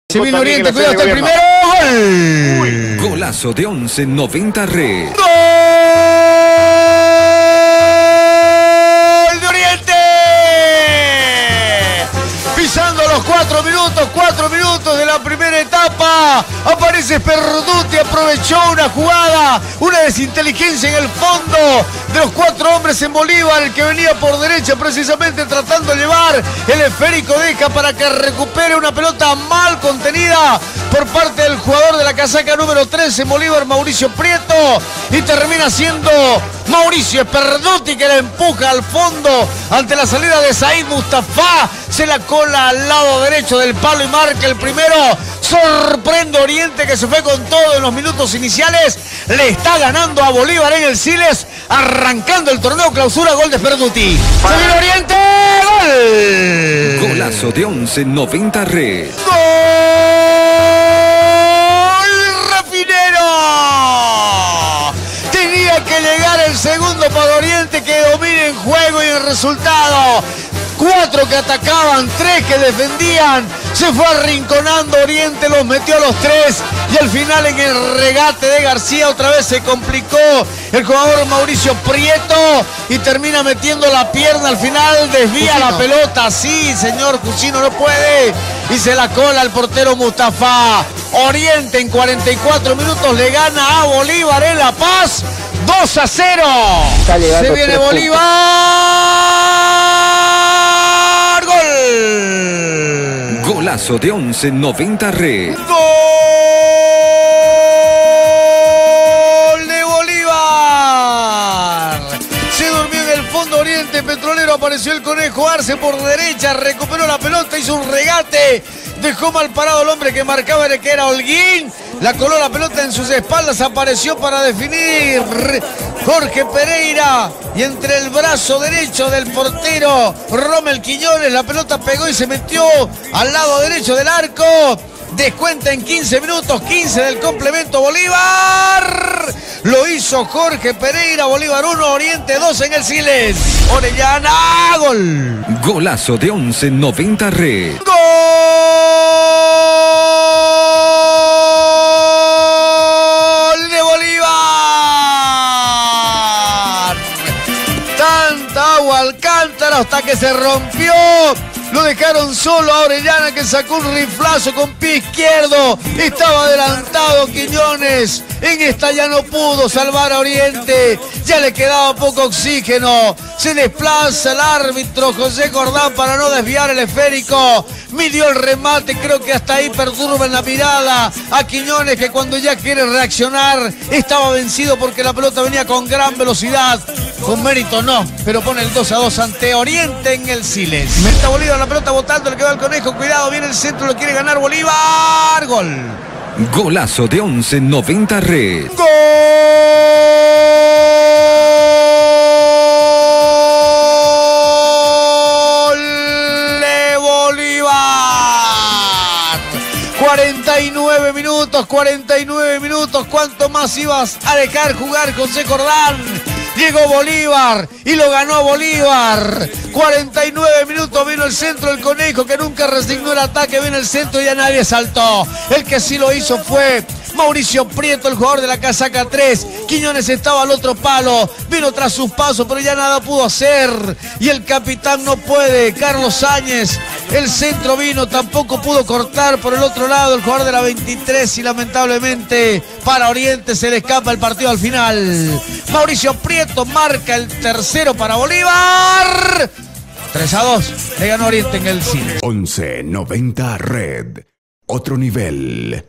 Se viene Oriente, cuidado, está el primero. ¡Gol! Golazo de 11.90 Red. ¡Gol de Oriente! Pisando los 4 minutos de la primera etapa. Aparece Perduti, aprovechó una jugada, una desinteligencia en el fondo de los 4 hombres en Bolívar, el que venía por derecha precisamente tratando de llevar el esférico, deja para que recupere una pelota mal contenida por parte del jugador de la casaca número 13 en Bolívar, Mauricio Prieto, y termina siendo Mauricio Perduti que la empuja al fondo ante la salida de Said Mustafa, se la cola al lado derecho del palo y marca el primero. Sorprende Oriente, que se fue con todo en los minutos iniciales, le está ganando a Bolívar en el Siles, arrancando el torneo clausura. Gol de Perduti. Se viene Oriente, gol. Golazo de 11.90 Red. ¡Gol! ¡Rafinero! Tenía que llegar el segundo para Oriente, que domina en juego y en resultado. 4 que atacaban, 3 que defendían, se fue arrinconando Oriente, los metió a los 3 y al final en el regate de García otra vez se complicó el jugador Mauricio Prieto y termina metiendo la pierna al final, desvía Cusino la pelota, sí señor, Cusino no puede y se la cola al portero Mustafa. Oriente en 44 minutos le gana a Bolívar en La Paz, 2-0. Se viene Bolívar. ¡Gol! Golazo de 11.90 Red. ¡Gol de Bolívar! Se durmió en el fondo Oriente Petrolero, apareció el Conejo Arce por derecha, recuperó la pelota, hizo un regate, dejó mal parado el hombre que marcaba, que era Holguín, la coló la pelota en sus espaldas, apareció para definir Jorge Pereira y entre el brazo derecho del portero Rommel Quiñones la pelota pegó y se metió al lado derecho del arco. Descuenta en 15 minutos, 15 del complemento Bolívar. Lo hizo Jorge Pereira, Bolívar 1, Oriente 2 en el Siles. Orellana, gol. Golazo de 11.90 Red. ¡Gol de Bolívar! Tanta agua al cántaro hasta que se rompió. Lo dejaron solo a Orellana, que sacó un riflazo con pie izquierdo. Estaba adelantado Quiñones. En esta ya no pudo salvar a Oriente. Ya le quedaba poco oxígeno. Se desplaza el árbitro José Jordán para no desviar el esférico. Midió el remate, creo que hasta ahí perturba en la mirada a Quiñones, que cuando ya quiere reaccionar estaba vencido porque la pelota venía con gran velocidad. Con mérito no, pero pone el 2-2 ante Oriente en el Siles. Meta Bolívar, la pelota botando, le quedó al Conejo, cuidado, viene el centro, lo quiere ganar Bolívar. Gol. Golazo de 11.90 Red. ¡Gol de Bolívar! 49 minutos, ¿cuánto más ibas a dejar jugar José Jordán? Llegó Bolívar y lo ganó Bolívar. 49 minutos, vino el centro del Conejo, que nunca resignó el ataque, viene el centro y ya nadie saltó. El que sí lo hizo fue Mauricio Prieto, el jugador de la casaca 3. Quiñones estaba al otro palo, vino tras sus pasos, pero ya nada pudo hacer. Y el capitán no puede, Carlos Áñez, el centro vino, tampoco pudo cortar por el otro lado el jugador de la 23 y lamentablemente para Oriente se le escapa el partido al final. Mauricio Prieto marca el tercero para Bolívar. 3-2, le ganó Oriente en el Siles. 11.90 Red. Otro nivel.